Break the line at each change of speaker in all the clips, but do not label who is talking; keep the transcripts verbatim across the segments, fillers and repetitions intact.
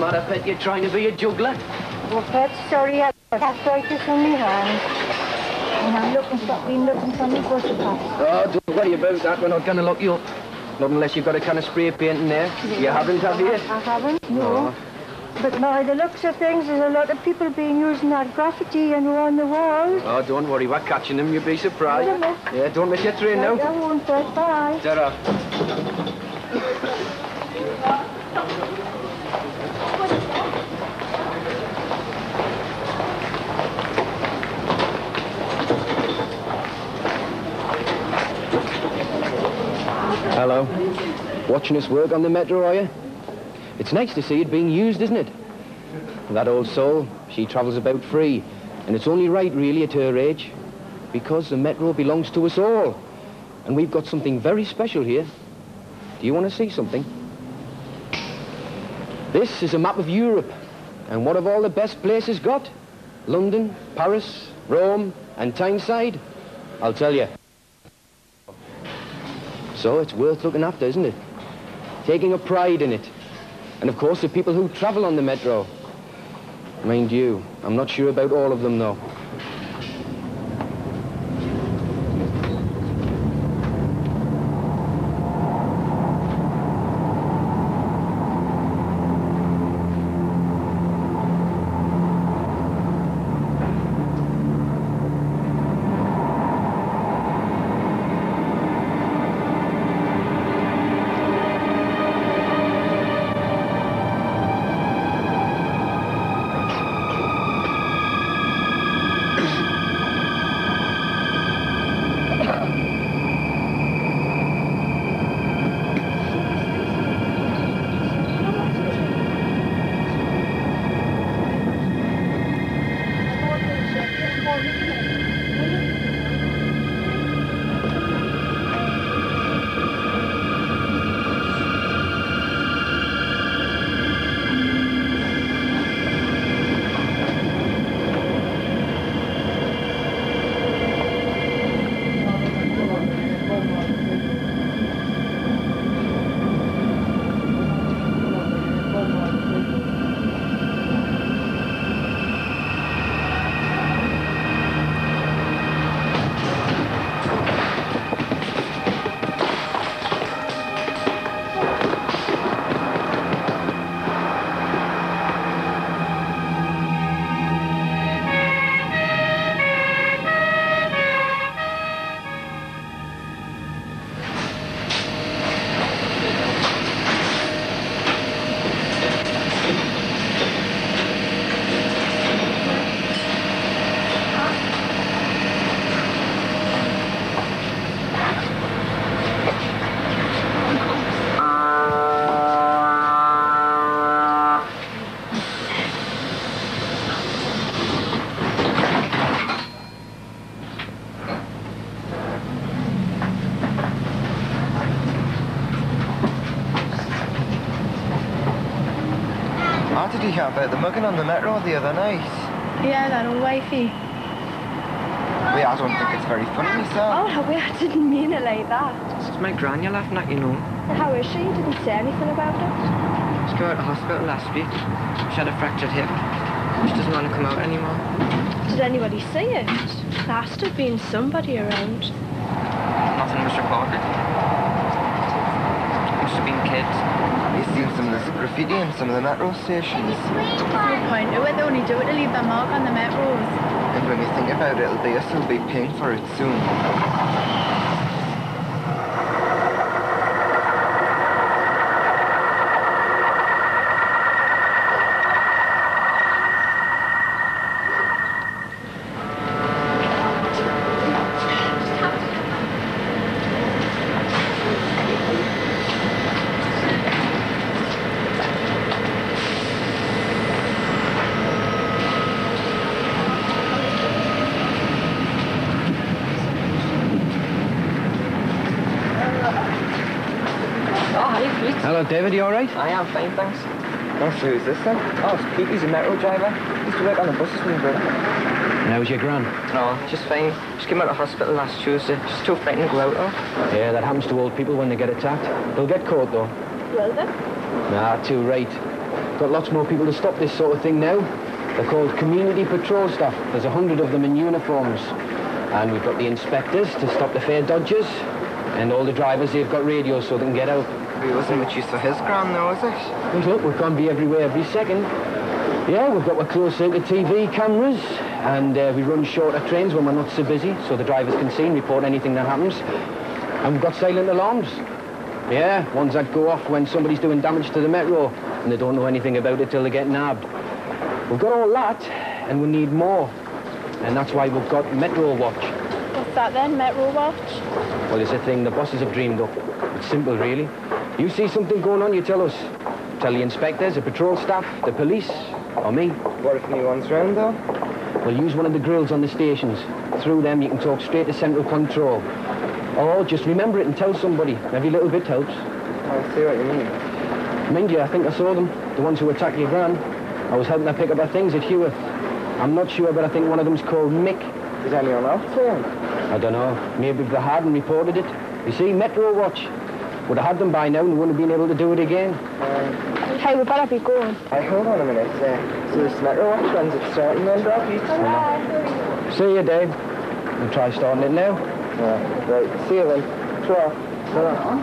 matter, Pet? You're trying to be a juggler?
Well, Pet, sorry, I've got arthritis on my hand. And I'm looking for, been looking for me butter pots.
Oh, don't worry about that. We're not going to lock you up. Not unless you've got a can of spray paint in there. Yeah. You haven't, have you?
I haven't, no. Oh. But by the looks of things, there's a lot of people being using that graffiti and on the walls.
Oh, don't worry, we're catching them. You'll be surprised. Yeah, don't miss your train now.
I won't, Pet. Bye.
Ta-ra. Hello. Watching us work on the metro, are you? It's nice to see it being used, isn't it? That old soul, she travels about free. And it's only right, really, at her age. Because the metro belongs to us all. And we've got something very special here. Do you want to see something? This is a map of Europe. And what have all the best places got? London, Paris, Rome, and Tyneside? I'll tell you. So it's worth looking after, isn't it? Taking a pride in it. And of course the people who travel on the metro. Mind you, I'm not sure about all of them though.
What did you hear about the mugging on the metro the other night?
Yeah, that old wifey.
Wait, I don't think it's very funny, myself.
Oh, wait, I didn't mean it like that.
It's my gran you're laughing at, you know.
How is she? You didn't say anything about it.
She got out of hospital last week. She had a fractured hip. She doesn't want to come out anymore.
Did anybody see it? There has to have been somebody around.
Nothing was reported. Must have been kids.
You've seen some of this graffiti in some of the metro stations.
There's no point to it. They only do it to leave their mark on the metros.
And when you think about it, it'll be us who'll be paying for it soon.
Hello, David, you all right?
I am fine, thanks.
Oh, so who's this then?
Oh, it's Pete, he's a metro driver. He used to work on the buses with my brother.
How's your gran?
No, just fine. Just came out of hospital last Tuesday. She's too frightened to go out, though.
Yeah, that happens to old people when they get attacked. They'll get caught, though.
Will they?
Nah, too right. got lots more people to stop this sort of thing now. They're called community patrol staff. There's a hundred of them in uniforms. And we've got the inspectors to stop the fare dodgers. And all the drivers, they've got radios so they can get out.
It wasn't much use for his ground though, is it?
Well, look, we can't be everywhere every second. Yeah, we've got a close circuit T V cameras, and uh, we run shorter trains when we're not so busy, so the drivers can see and report anything that happens. And we've got silent alarms. Yeah, ones that go off when somebody's doing damage to the metro, and they don't know anything about it till they get nabbed. We've got all that, and we need more. And that's why we've got Metrowatch.
What's that then, Metrowatch?
Well, it's a thing the bosses have dreamed up. It's simple, really. You see something going on, you tell us. Tell the inspectors, the patrol staff, the police, or me.
What if anyone's round though?
We'll use one of the grills on the stations. Through them, you can talk straight to central control. Or just remember it and tell somebody. Every little bit helps.
I see what you mean.
Mind you, I think I saw them. The ones who attacked your gran. I was helping her pick up her things at Heworth. I'm not sure, but I think one of them's called Mick.
Is anyone else here?
I don't know. Maybe if they hadn't reported it. You see, Metrowatch. Would have had them by now and wouldn't have been able to do it again.
Uh,
Hey, we better be going.
Hey, hold on a minute. Uh, so this Metrowatch, when's it starting then?
See you, Dave. We'll try starting it now.
Yeah, right. See you then. Sure. Sure.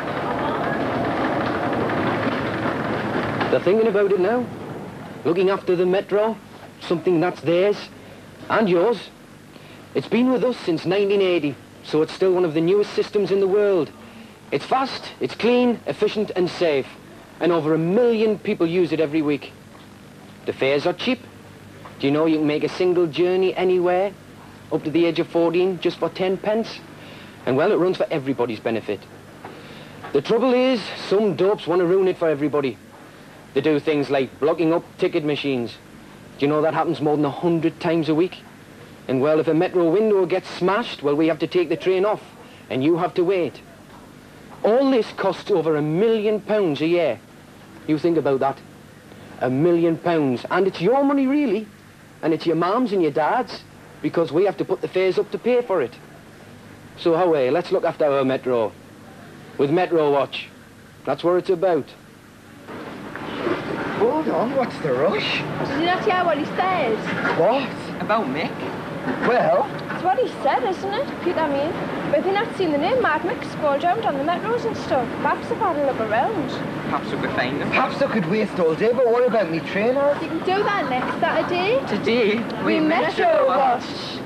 They're thinking about it now. Looking after the metro. Something that's theirs. And yours. It's been with us since nineteen eighty, so it's still one of the newest systems in the world. It's fast, it's clean, efficient and safe. And over a million people use it every week. The fares are cheap. Do you know you can make a single journey anywhere, up to the age of fourteen, just for ten pence? And well, it runs for everybody's benefit. The trouble is, some dopes want to ruin it for everybody. They do things like blocking up ticket machines. Do you know that happens more than a hundred times a week? And well, if a metro window gets smashed, well, we have to take the train off, and you have to wait. All this costs over a million pounds a year. You think about that. A million pounds. And it's your money, really. And it's your mum's and your dad's, because we have to put the fares up to pay for it. So, Howie, let's look after our metro. With Metrowatch. That's what it's about.
Hold on, what's the rush?
Did you not hear what he says?
What?
About Mick?
Well,
It's what he said, isn't it? Peter, I mean. But if you've not seen the name, Mad Mick's going around on the metros and stuff. Perhaps if I had a look around.
Perhaps we could find him.
perhaps I could waste all day, but what about me trainer?
You can do that next Saturday.
Today,
We Metrowatch.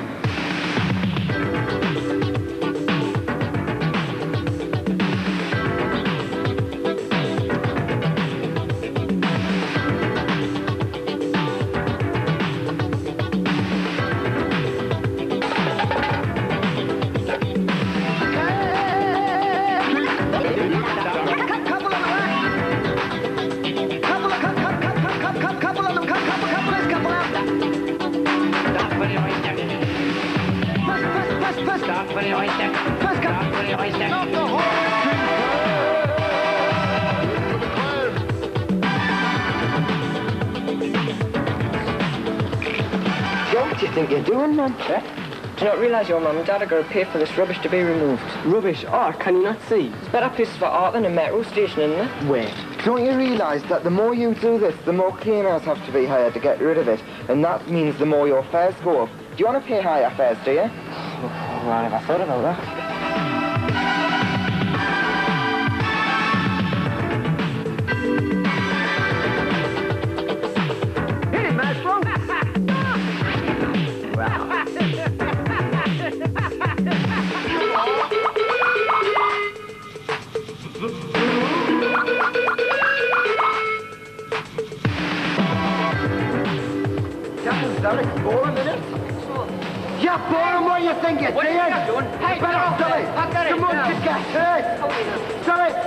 What do you think you're doing, man?
Eh? Do you not realise your mum and dad are going to pay for this rubbish to be removed?
Rubbish. Art, can you not see?
There's better places for art than a metro station, isn't there?
Wait.
Don't you realise that the more you do this, the more cleaners have to be hired to get rid of it, and that means the more your fares go up. Do you want to pay higher fares, do you?
Well, I never thought about that.
Derek, boring, isn't it? You're boring, what do you think you're
What
doing?
are you doing? Hey,
Better
get off
stop
there.
it!
I'll get it
Someone
now.
could get hurt! Stop it!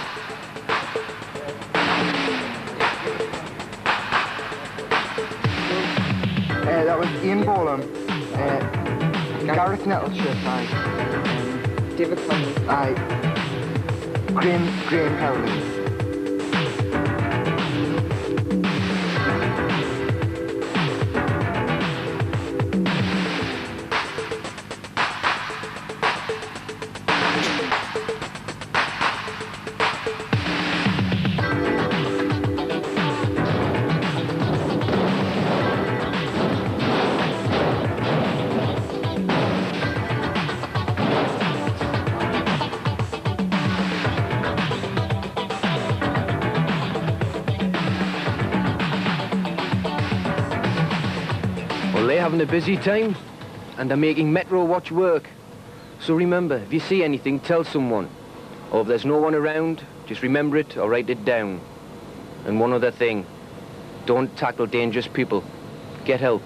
Uh, that was Ian Bolam, uh, Gareth Nettleshire, aye. Um,
David Cummings.
aye. Graham, Graham Howland.
They're having a busy time, and they're making Metrowatch work. So remember, if you see anything, tell someone. Or if there's no one around, just remember it or write it down. And one other thing, don't tackle dangerous people. Get help.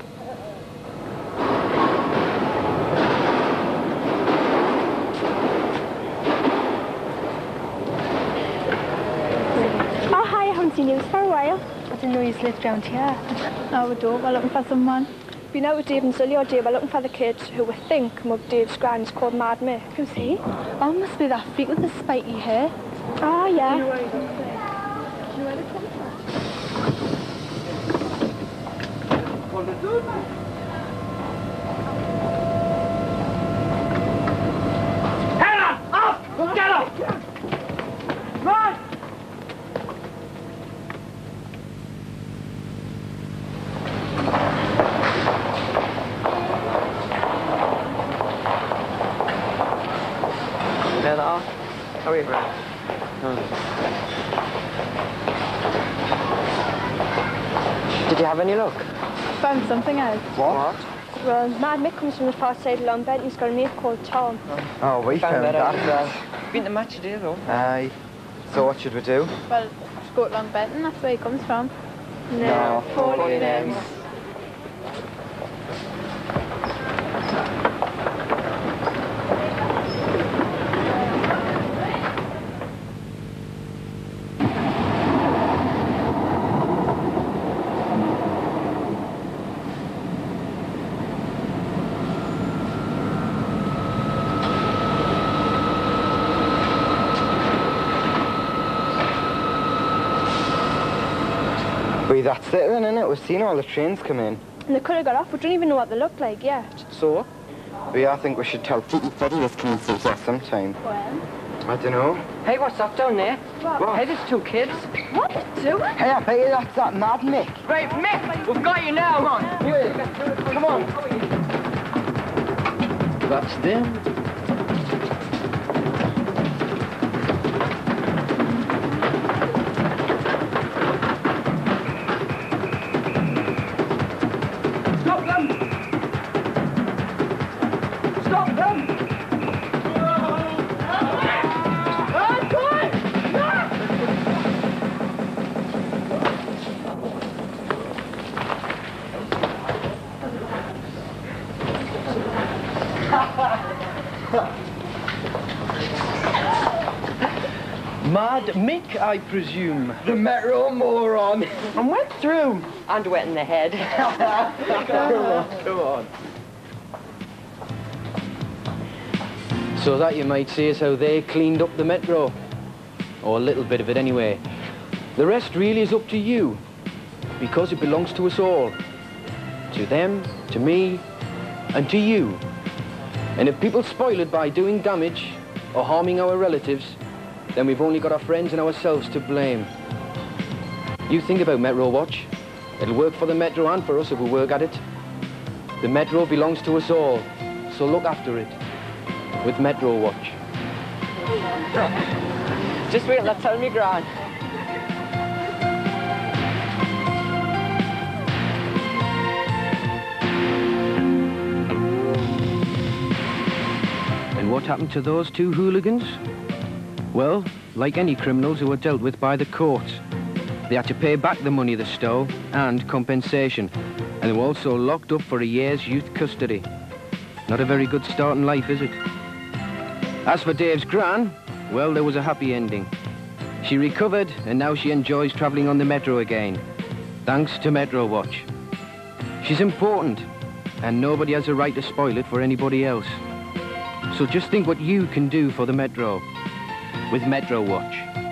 Oh, hi, I haven't seen you for a while.
I didn't know you lived around here.
No, we don't. We're looking for someone. Been out with Dave and Sully all day. We're looking for the kid who we think mugged Dave's gran's called Mad Mick. Who's he?
Oh, must be that freak with the spiky hair.
Ah, yeah.
There they are. Hurry, Brad. Did you have any luck?
Found something else.
What?
Well, Mad Mick comes from the far side of Longbed and he's got a mate called Tom.
Oh, we found,
Found that
that.
out as well. Been to match today, though.
Aye. So what should we do?
Well, just go to Longbenton, that's where he comes from.
No,
Holy names.
Wait, that's it then, innit? We've seen all the trains come in.
And they could have got off. We don't even know what they look like yet.
So? Yeah, I think we should tell people Freddie this coming through for sometime.
When?
I don't know.
Hey, what's up down there?
What?
Hey, there's two kids.
What? Two?
Hey, I bet you that's that Mad Mick.
Right, Mick, we've got you now. Come on.
Here, come on.
That's them.
Stop them! Stop them!
Mad Mick, I presume.
The Metro moron.
And wet through. And wet in the head.
Come on, come on. So that, you might say, is how they cleaned up the Metro. Or a little bit of it anyway. The rest really is up to you. Because it belongs to us all. To them, to me, and to you. And if people spoil it by doing damage or harming our relatives, then we've only got our friends and ourselves to blame. You think about Metrowatch. It'll work for the Metro and for us if we work at it. The Metro belongs to us all, so look after it with Metrowatch.
Just wait, let's tell me, Gran.
And what happened to those two hooligans? Well, like any criminals who were dealt with by the courts, they had to pay back the money they stole and compensation, and they were also locked up for a year's youth custody. Not a very good start in life, is it? As for Dave's gran, well, there was a happy ending. She recovered, and now she enjoys travelling on the Metro again, thanks to Metrowatch. She's important, and nobody has a right to spoil it for anybody else. So just think what you can do for the Metro with Metrowatch.